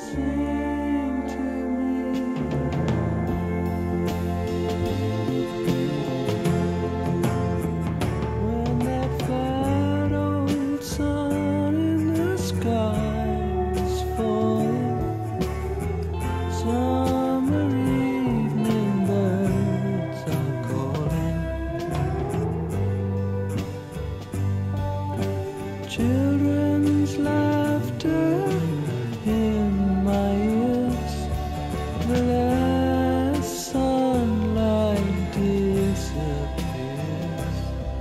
Sing to me. When that fat old sun in the sky is falling, summer evening birds are calling. Children's laughter in my ears. The last sunlight disappears.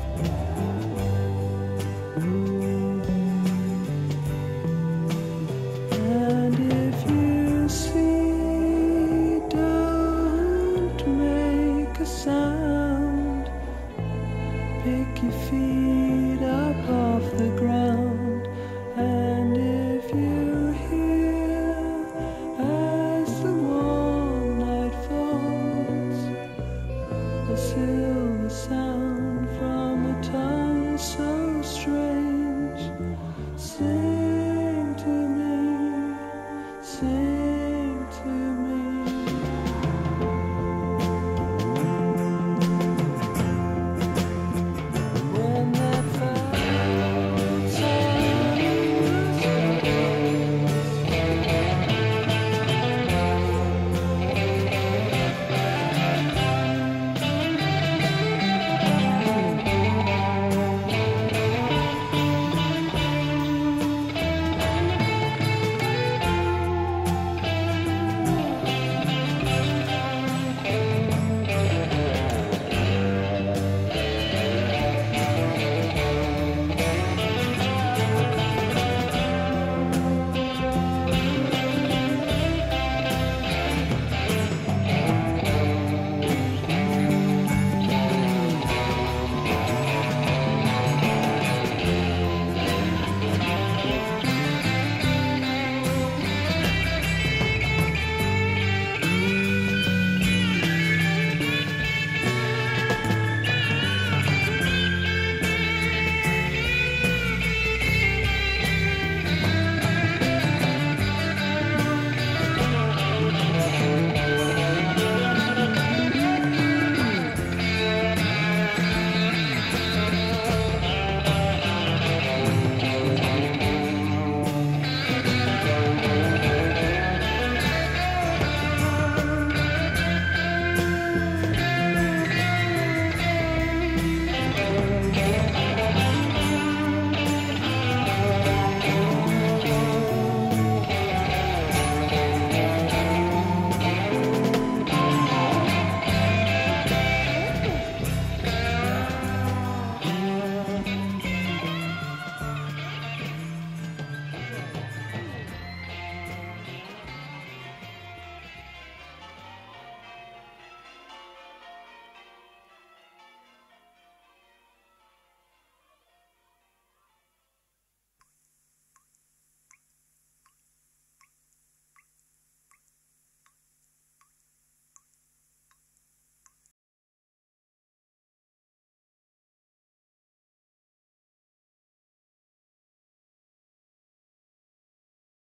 And if you see, don't make a sound. Pick your feet up off the ground. And if you hear, as the warm night falls, a silver sound from a tongue so strange, sing to me, sing.